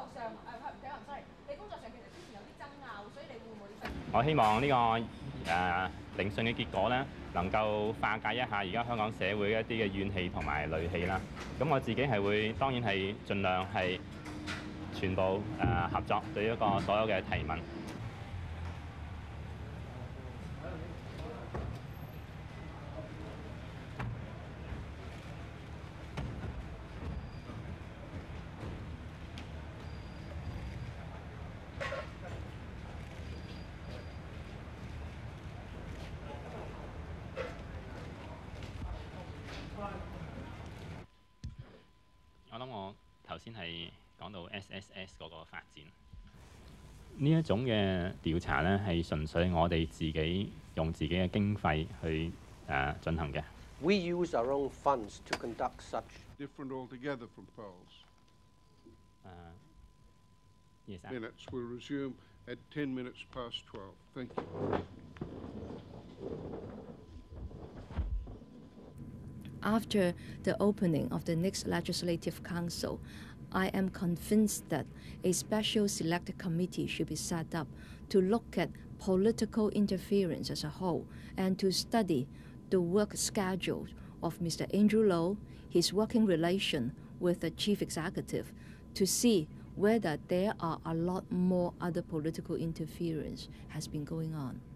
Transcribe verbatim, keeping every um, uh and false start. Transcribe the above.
上誒唔對唔 sorry， 你工作上其實之前有啲爭拗，所以你會唔會？ 我希望呢、這個誒、呃、聆訊嘅結果咧，能夠化解一下而家香港社會一啲嘅怨氣同埋戾氣啦。咁我自己係會當然係盡量係全部誒、呃、合作對一個所有嘅提問。我諗我頭先係講到 S S S 嗰個發展，呢一種嘅調查咧係純粹我哋自己用自己嘅經費去誒進行嘅。 We use our own funds to conduct such different altogether from polls. Uh, yes, minutes will resume at ten minutes past twelve. Thank you. After the opening of the next Legislative Council, I am convinced that a special select committee should be set up to look at political interference as a whole and to study the work schedule of Mister Andrew Lo, his working relation with the chief executive, to see whether there are a lot more other political interference has been going on.